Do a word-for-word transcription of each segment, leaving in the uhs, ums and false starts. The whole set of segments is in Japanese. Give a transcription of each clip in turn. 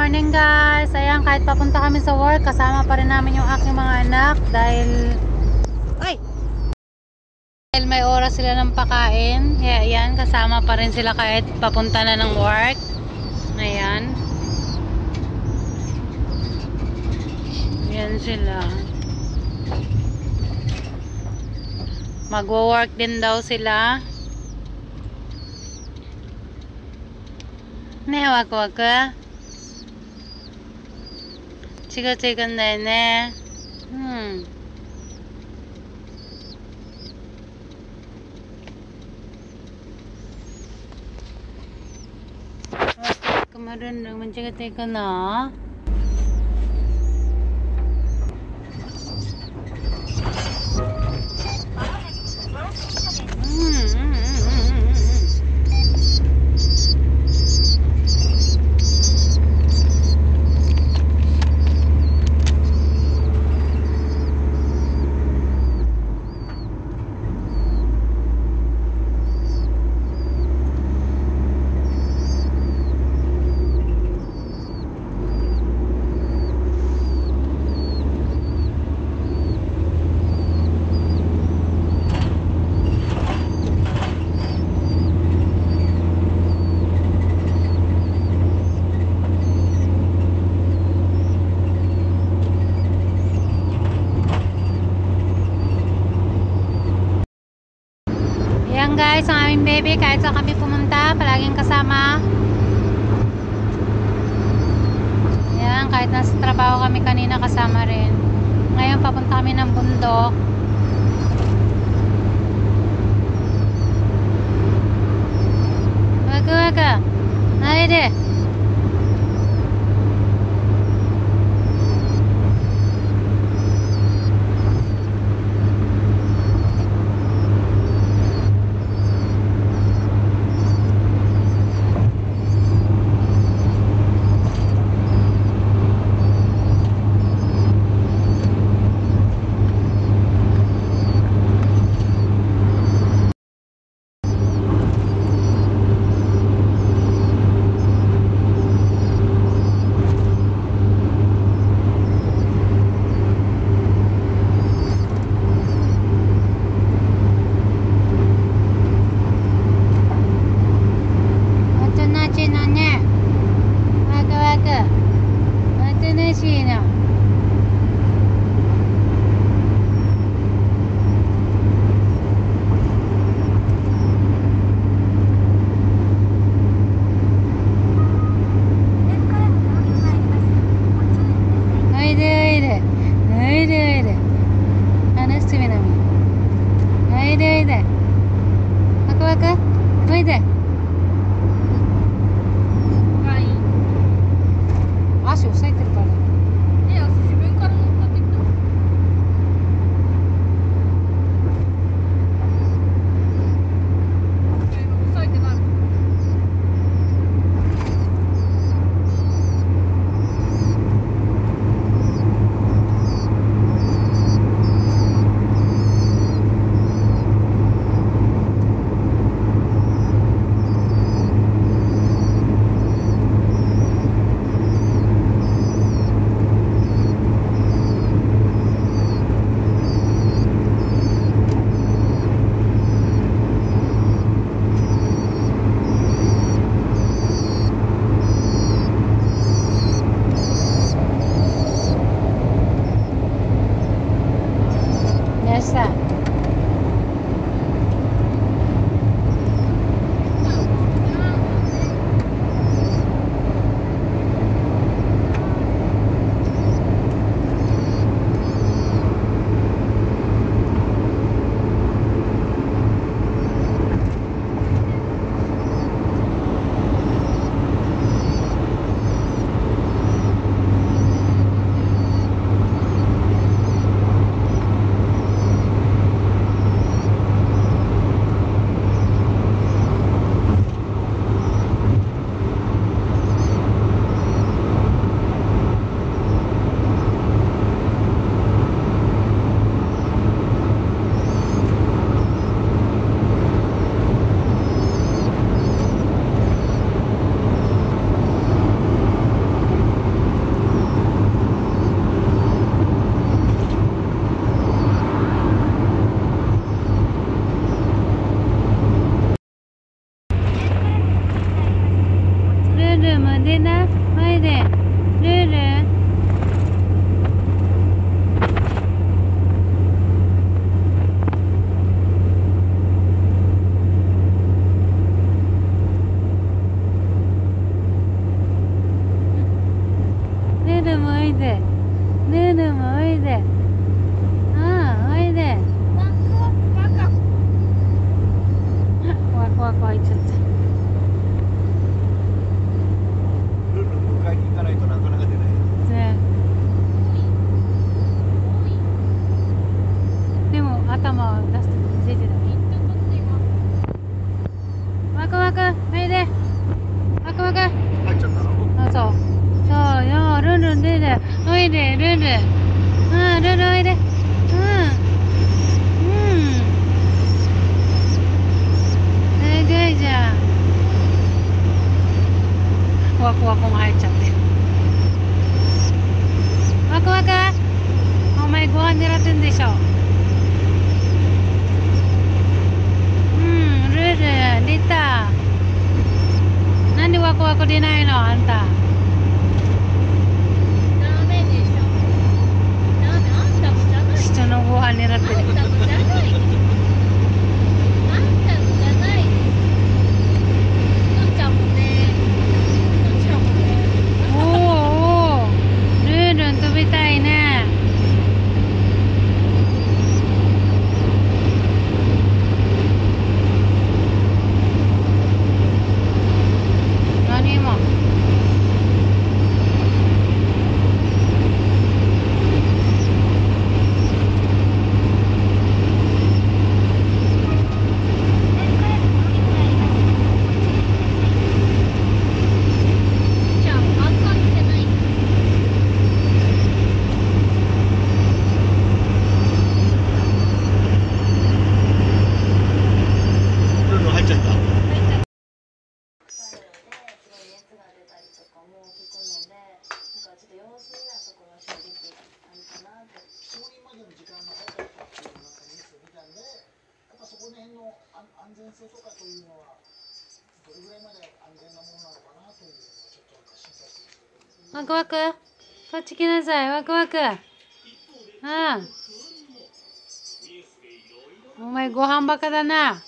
morning guys. Ayan, kahit papunta kami sa work, kasama pa rin namin yung aking mga anak dahil ay dahil may oras sila ng pakain. Kaya ayan, kasama pa rin sila kahit papunta na ng work. Ayan. Ayan sila. Magwo-work din daw sila. Ne, waku-waku. Chiga-chigaんだよね. Hmm. Kemarin mencegah-cegah na. Ayan guys, ang aming baby, kahit saan kami pumunta, palaging kasama. Ayan, kahit nasa trabaho kami kanina, kasama rin. Ngayon, papunta kami ng bundok. Waka waka. Hayde. ルも出な。おいで。ルール。ルルもおいで。ルルもおいで。ああ、おいで。ワクワク開いちゃった。 ルンルン迎えに行かないとなかなか出ない。 ね。でも頭を出して出てた。ワクワク、おいで。ワクワク。 入っちゃったの？ あ、そう。そうよ、ルンルンルンルン。おいで、ルンルン。うん、ルンルンおいで。うん。うん。すごいじゃん。ワクワクも入っちゃって。ワクワク。お前ご飯狙ってんでしょ。うん、ルンルン出た。なんでワクワク出ないのあんた。人のご飯狙ってる。おおお、ルールン飛びたいね。何今。 ルンルン入っちゃった。承認までの時間が早かったっていうなんかニュースを見たんで、やっぱそこら辺の安安全性とかというのはどれぐらいまで安全なものなのかなというのはちょっとなんか心配してますけど。 ワクワク。こっち来なさい、ワクワク。ああ。お前ご飯バカだな。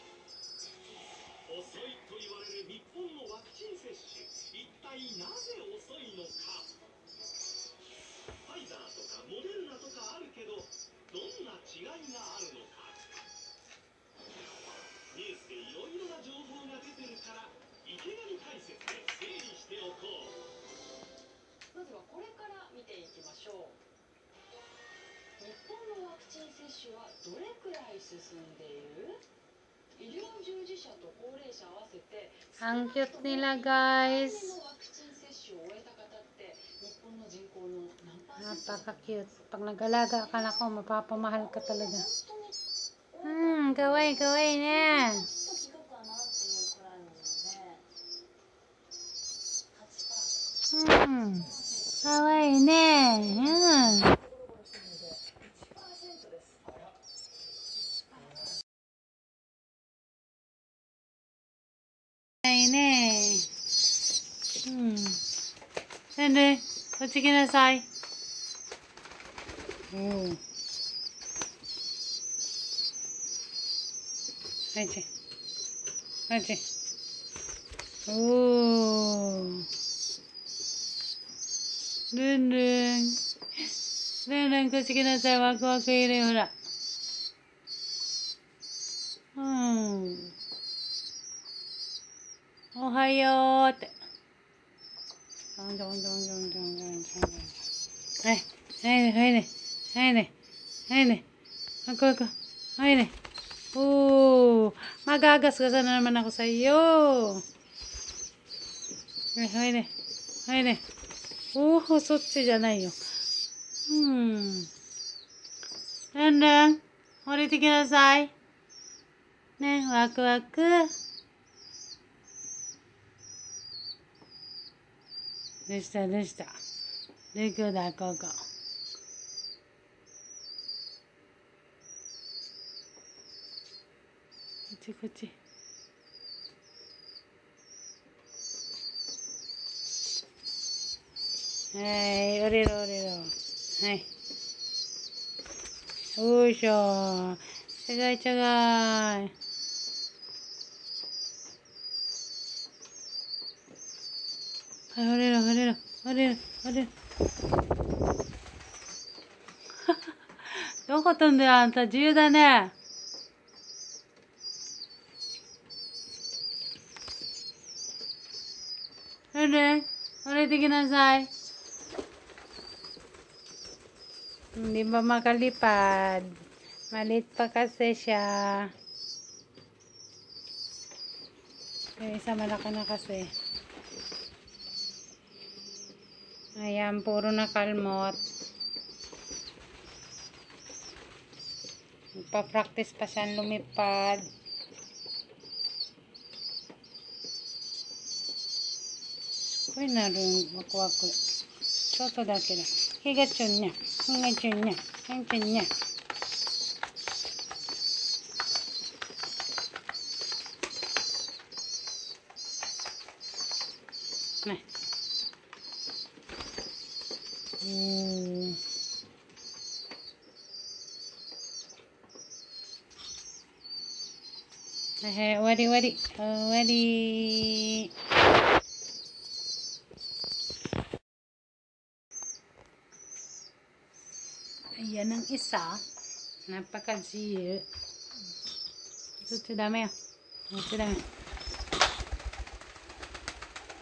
まずはこれから見ていきましょう。日本のワクチン接種はどれくらい進んでいる？医療従事者と高齢者合わせて Ang cute nila, guys. ワクチン接種を終えた方って日本の人口の何パーセント？ Napaka-cute. Pag nag-alaga ka na ko, mapapamahal ka talaga. Hmm, kaway-kaway na. Hmm, kaway na. Yan. Kaway na. Hmm. Sende, kochi kinasai. Oh. Aje. Aje. Oh. Lun lun. Lun lun, kochi kinasai. Waku waku iru, hora. Hmm. Ohayoって。どんどんどんどんどんどんどん。はい。はいね、はいね。はいね。はいね。Ako, ako. Ay, ne. Oh, magagasgasan na naman ako sa iyo. Ay, ay, ne. Ay, ne. Oh, そっちじゃないよ。うん。ルンルン、降りてきなさい。ね、ワクワク。どうしたどうした。どこだここ。こっちこっち。 はい、降りろ降りろ。はい。よいしょ。ちゃがいちゃがい。はい、降りろ降りろ降りろ降りろ。どこ飛んでるあんた、自由だね。降り、降りてきなさい。Hindi ba makalipad? Malit pa kasi siya. Yung isa malaki na kasi. Ayan, puro nakalmot. Magpa-practice pa siya lumipad. Uy, naroon. Waku-waku. Choto dake da. Higachun niya. Higachun niya. Higachun niya. Nah. Hmm. Eh, wari wari. Oh, wari. Ayan ang isa. Napaka-ziyo. Ito, ito dami. Ito dami.